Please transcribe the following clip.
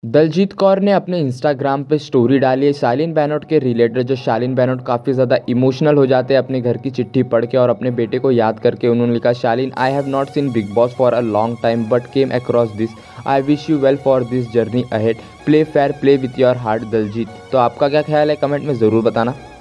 दलजीत कौर ने अपने इंस्टाग्राम पे स्टोरी डाली है शालीन बेनोट के रिलेटेड। जो शालीन बेनोट काफ़ी ज़्यादा इमोशनल हो जाते हैं अपने घर की चिट्ठी पढ़ के और अपने बेटे को याद करके। उन्होंने लिखा, Shalin, I have not seen Bigg Boss for a long time but came across this. I wish you well for this journey ahead. Play fair, play with your heart, Daljeet. तो आपका क्या ख्याल है, कमेंट में ज़रूर बताना।